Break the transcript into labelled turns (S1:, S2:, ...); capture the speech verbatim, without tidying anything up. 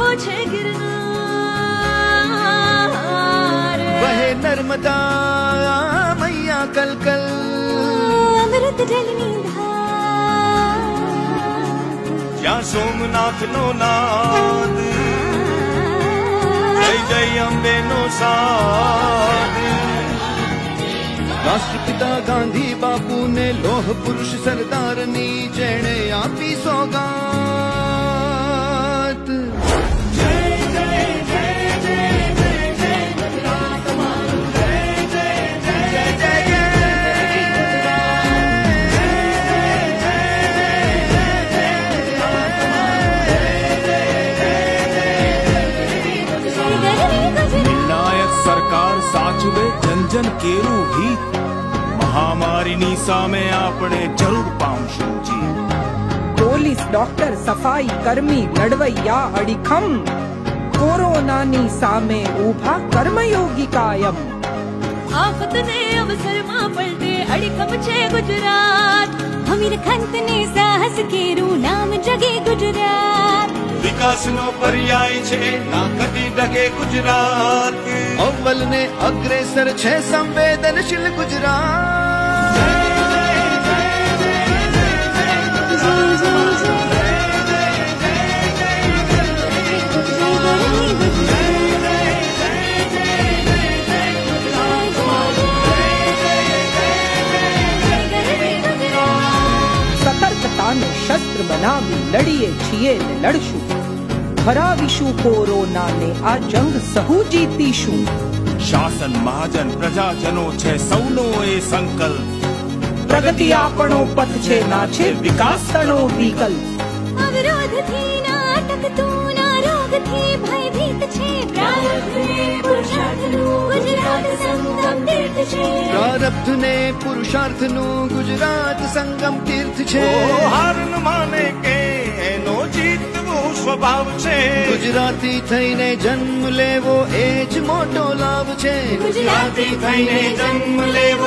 S1: છે ગિરનાર
S2: વહે નર્મદા મૈયા કલ કલ
S1: અમૃત જલની ધાર
S2: જ્યાં સોમનાથ નો નાદ જય જય અંબે નો સાદ રાષ્ટ્રપિતા ગાંધી બાપુ ને લોહ પુરુષ સરદારની જેણે આપી સોગાત જય જય જય જય જય જય ગુજરાત મારું જય જય જય જય જય
S3: નિર્ણાયક સરકાર સાચવે જન જન કેરું હિત મહામારીની સામે આપણે જરૂર પામશું જી
S4: પોલીસ ડોક્ટર સફાઈ કર્મી લડવૈયા અડીખમ કોરોનાની સામે ઊભા કર્મયોગી કાયમ
S1: આફતને અવસરમાં પલટે અડીખમ છે ગુજરાત અમીર ખંતને સાહસ કેરું નામ જગે ગુજરાત
S2: વિકાસનો પર્યાય છે ના કદી ડગે ગુજરાત અવ્વલ ને અગ્રેસર છે સંવેદનશીલ ગુજરાત
S4: સતર્કતાને શસ્ત્ર બનાવી લડીએ છીએ ને લડશું હરાવીશું કોરોનાને આ જંગ સહુ જીતીશું
S3: શાસન મહાજન પ્રજાજનો છે સૌનો એ સંકલ્પ
S4: પ્રગતિ આપણો પથ છે ના છે વિકાસ તણો વિકલ્પ
S1: અવરોધથી ના અટકતું ના રોગથી ભયભીત છે પ્રારબ્ધને પુરુષાર્થનું ગુજરાત સંગમ તીર્થ છે
S2: પ્રારબ્ધ ને પુરુષાર્થનું ગુજરાત સંગમ તીર્થ છે હાર ન માને કે એનો જીતવો સ્વભાવ છે ગુજરાતી થઈને જન્મ લેવો એ જ મોટો લાભ છે ગુજરાતી થઈને જન્મ લેવો